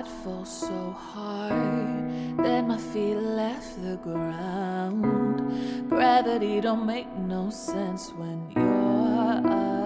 heart falls so hard, then my feet left the ground. Gravity don't make no sense when you're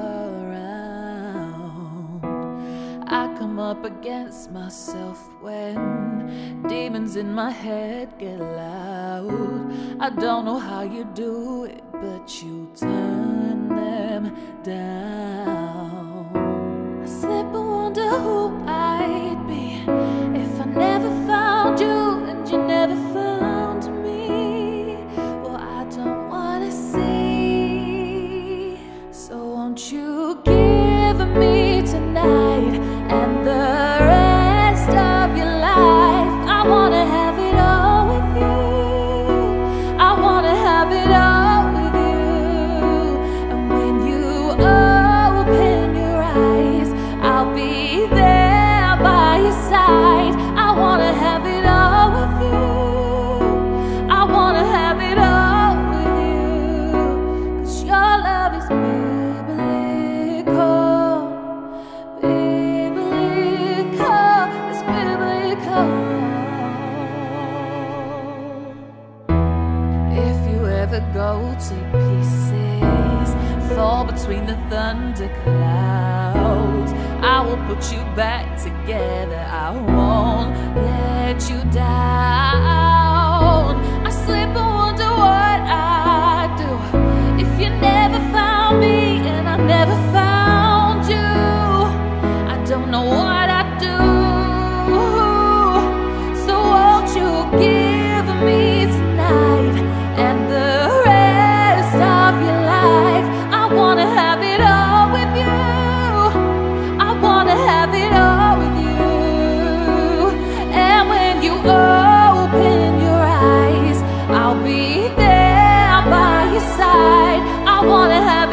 around. I come up against myself when demons in my head get loud. I don't know how you do it, but you turn them down. I slip and wonder who I'd be if I never found you and you never found me. Well, I don't wanna see. So won't you give me tonight and the rest of your life? I wanna have it all with you. I wanna have it all with you. And when you open your eyes, I'll be there by your side. I wanna have it all with you. I wanna have it all with you. 'Cause your love is biblical. Biblical, it's biblical. If you ever go to pieces, fall between the thunder clouds, I will put you back together. I won't let you down. I slip and wonder what I'd do if you never found me and I never found you. I don't know what I'd do. So won't you give me tonight and the rest of your life? I wanna have it all with you. I wanna have it all with you. And when you open your eyes, I'll be there by your side. I wanna have